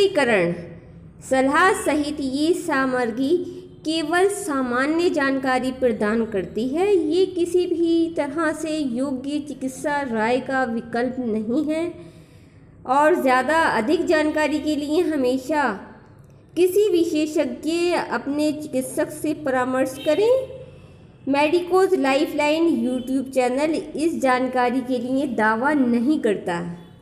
वशीकरण सलाह सहित ये सामग्री केवल सामान्य जानकारी प्रदान करती है। ये किसी भी तरह से योग्य चिकित्सा राय का विकल्प नहीं है और ज़्यादा अधिक जानकारी के लिए हमेशा किसी विशेषज्ञ अपने चिकित्सक से परामर्श करें। मेडिकोज लाइफलाइन यूट्यूब चैनल इस जानकारी के लिए दावा नहीं करता।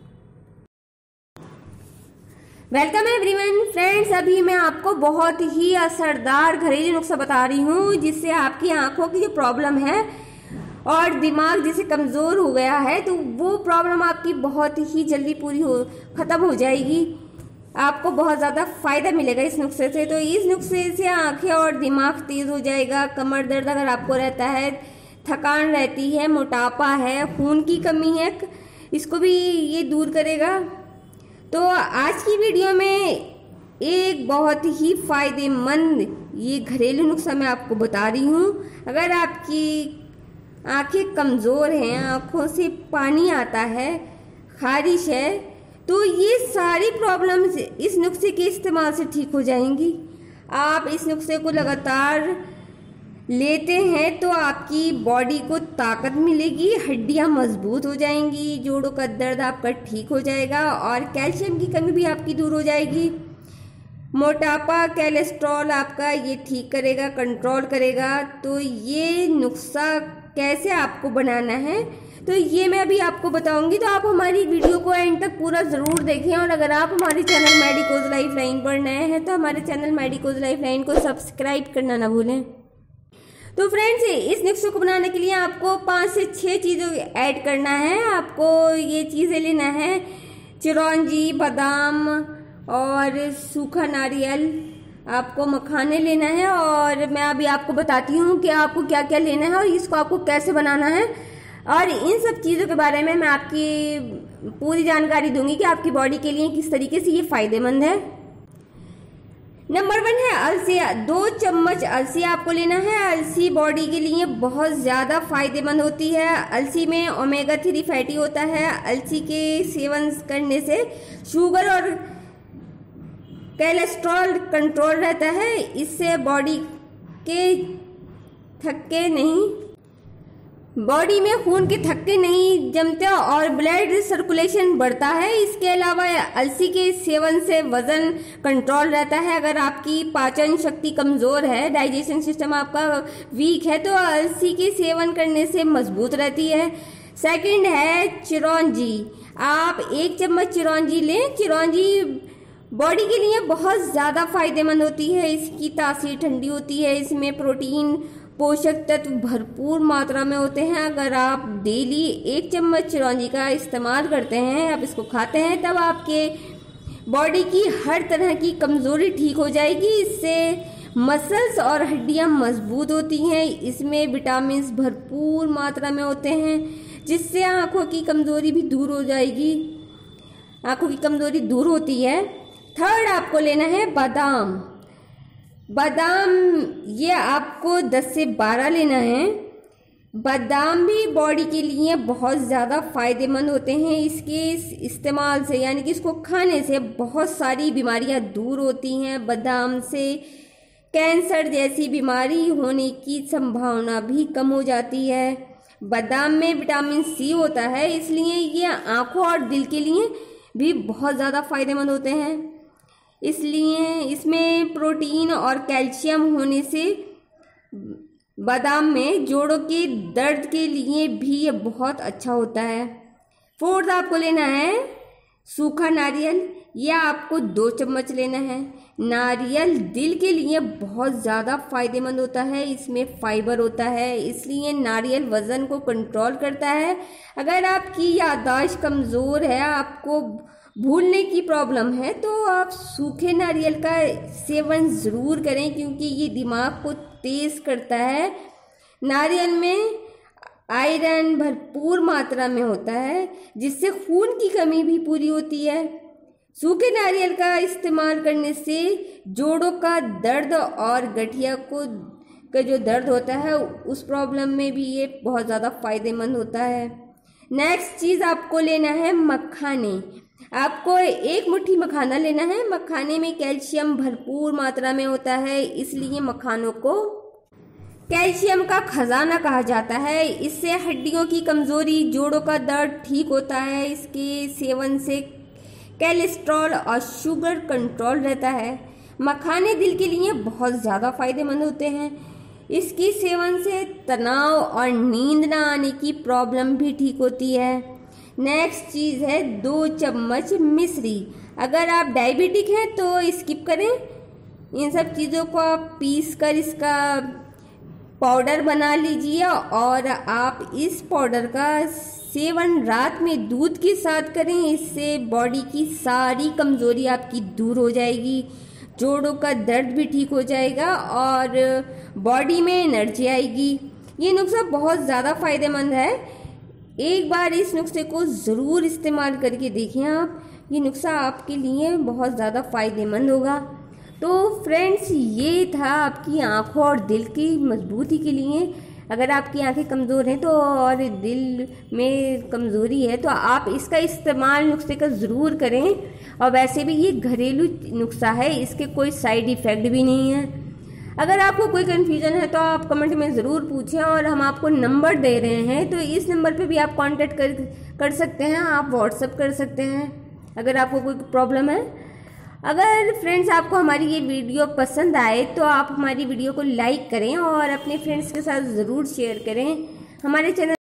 वेलकम एवरीवन फ्रेंड्स, अभी मैं आपको बहुत ही असरदार घरेलू नुस्खा बता रही हूँ जिससे आपकी आंखों की जो प्रॉब्लम है और दिमाग जिसे कमज़ोर हो गया है तो वो प्रॉब्लम आपकी बहुत ही जल्दी ख़त्म हो जाएगी। आपको बहुत ज़्यादा फ़ायदा मिलेगा इस नुस्खे से। तो इस नुस्खे से आंखें और दिमाग तेज़ हो जाएगा। कमर दर्द अगर आपको रहता है, थकान रहती है, मोटापा है, खून की कमी है, इसको भी ये दूर करेगा। तो आज की वीडियो में एक बहुत ही फ़ायदेमंद ये घरेलू नुस्खा मैं आपको बता रही हूँ। अगर आपकी आंखें कमज़ोर हैं, आंखों से पानी आता है, खारिश है, तो ये सारी प्रॉब्लम्स इस नुस्खे के इस्तेमाल से ठीक हो जाएंगी। आप इस नुस्खे को लगातार लेते हैं तो आपकी बॉडी को ताकत मिलेगी, हड्डियां मजबूत हो जाएंगी, जोड़ों का दर्द आपका ठीक हो जाएगा और कैल्शियम की कमी भी आपकी दूर हो जाएगी। मोटापा, कोलेस्ट्रॉल आपका ये ठीक करेगा, कंट्रोल करेगा। तो ये नुस्खा कैसे आपको बनाना है तो ये मैं अभी आपको बताऊंगी। तो आप हमारी वीडियो को एंड तक पूरा ज़रूर देखें और अगर आप हमारे चैनल मेडिकोज लाइफलाइन पर नए हैं तो हमारे चैनल मेडिकोज लाइफलाइन को सब्सक्राइब करना ना भूलें। तो फ्रेंड्स, इस नुस्खे को बनाने के लिए आपको 5 से 6 चीज़ों ऐड करना है। आपको ये चीज़ें लेना है, चिरौंजी, बादाम और सूखा नारियल, आपको मखाने लेना है और मैं अभी आपको बताती हूँ कि आपको क्या क्या लेना है और इसको आपको कैसे बनाना है। और इन सब चीज़ों के बारे में मैं आपकी पूरी जानकारी दूंगी कि आपकी बॉडी के लिए किस तरीके से ये फ़ायदेमंद है। नंबर 1 है अलसी। 2 चम्मच अलसी आपको लेना है। अलसी बॉडी के लिए बहुत ज़्यादा फायदेमंद होती है। अलसी में ओमेगा 3 फैटी होता है। अलसी के सेवन करने से शुगर और कोलेस्ट्रॉल कंट्रोल रहता है। इससे बॉडी में खून के थक्के नहीं जमते और ब्लड सर्कुलेशन बढ़ता है। इसके अलावा अलसी के सेवन से वजन कंट्रोल रहता है। अगर आपकी पाचन शक्ति कमज़ोर है, डाइजेशन सिस्टम आपका वीक है, तो अलसी के सेवन करने से मजबूत रहती है। सेकंड है चिरौंजी। आप 1 चम्मच चिरौंजी लें। चिरौंजी बॉडी के लिए बहुत ज़्यादा फायदेमंद होती है। इसकी तासीर ठंडी होती है। इसमें प्रोटीन, पोषक तत्व भरपूर मात्रा में होते हैं। अगर आप डेली 1 चम्मच चिरौंजी का इस्तेमाल करते हैं, आप इसको खाते हैं, तब आपके बॉडी की हर तरह की कमज़ोरी ठीक हो जाएगी। इससे मसल्स और हड्डियां मजबूत होती हैं। इसमें विटामिन भरपूर मात्रा में होते हैं जिससे आँखों की कमज़ोरी भी दूर हो जाएगी। आँखों की कमज़ोरी दूर होती है। थर्ड आपको लेना है बादाम। बादाम ये आपको 10 से 12 लेना है। बादाम भी बॉडी के लिए बहुत ज़्यादा फ़ायदेमंद होते हैं। इसके इस्तेमाल से, यानी कि इसको खाने से बहुत सारी बीमारियां दूर होती हैं। बादाम से कैंसर जैसी बीमारी होने की संभावना भी कम हो जाती है। बादाम में विटामिन सी होता है, इसलिए ये आँखों और दिल के लिए भी बहुत ज़्यादा फ़ायदेमंद होते हैं। इसलिए इसमें प्रोटीन और कैल्शियम होने से बादाम में जोड़ों के दर्द के लिए भी ये बहुत अच्छा होता है। फोर्थ आपको लेना है सूखा नारियल। यह आपको 2 चम्मच लेना है। नारियल दिल के लिए बहुत ज़्यादा फायदेमंद होता है। इसमें फाइबर होता है, इसलिए नारियल वज़न को कंट्रोल करता है। अगर आपकी याददाश्त कमज़ोर है, आपको भूलने की प्रॉब्लम है, तो आप सूखे नारियल का सेवन ज़रूर करें क्योंकि ये दिमाग को तेज़ करता है। नारियल में आयरन भरपूर मात्रा में होता है जिससे खून की कमी भी पूरी होती है। सूखे नारियल का इस्तेमाल करने से जोड़ों का दर्द और गठिया का जो दर्द होता है उस प्रॉब्लम में भी ये बहुत ज़्यादा फायदेमंद होता है। नेक्स्ट चीज़ आपको लेना है मखाने। आपको एक मुट्ठी मखाना लेना है। मखाने में कैल्शियम भरपूर मात्रा में होता है, इसलिए मखानों को कैल्शियम का खजाना कहा जाता है। इससे हड्डियों की कमजोरी, जोड़ों का दर्द ठीक होता है। इसके सेवन से कोलेस्ट्रॉल और शुगर कंट्रोल रहता है। मखाने दिल के लिए बहुत ज़्यादा फायदेमंद होते हैं। इसके सेवन से तनाव और नींद ना आने की प्रॉब्लम भी ठीक होती है। नेक्स्ट चीज़ है 2 चम्मच मिश्री। अगर आप डायबिटिक हैं तो स्किप करें। इन सब चीज़ों को आप पीस कर इसका पाउडर बना लीजिए और आप इस पाउडर का सेवन रात में दूध के साथ करें। इससे बॉडी की सारी कमजोरी आपकी दूर हो जाएगी, जोड़ों का दर्द भी ठीक हो जाएगा और बॉडी में एनर्जी आएगी। ये नुस्खा बहुत ज़्यादा फायदेमंद है। एक बार इस नुस्खे को ज़रूर इस्तेमाल करके देखें आप। ये नुस्खा आपके लिए बहुत ज़्यादा फायदेमंद होगा। तो फ्रेंड्स, ये था आपकी आँखों और दिल की मजबूती के लिए। अगर आपकी आंखें कमज़ोर हैं तो और दिल में कमज़ोरी है तो आप इसका इस्तेमाल नुस्खे का ज़रूर करें। और वैसे भी ये घरेलू नुस्खा है, इसके कोई साइड इफ़ेक्ट भी नहीं है। अगर आपको कोई कन्फ्यूजन है तो आप कमेंट में ज़रूर पूछें और हम आपको नंबर दे रहे हैं, तो इस नंबर पे भी आप कांटेक्ट कर सकते हैं, आप व्हाट्सअप कर सकते हैं अगर आपको कोई प्रॉब्लम है। अगर फ्रेंड्स आपको हमारी ये वीडियो पसंद आए तो आप हमारी वीडियो को लाइक करें और अपने फ्रेंड्स के साथ ज़रूर शेयर करें। हमारे चैनल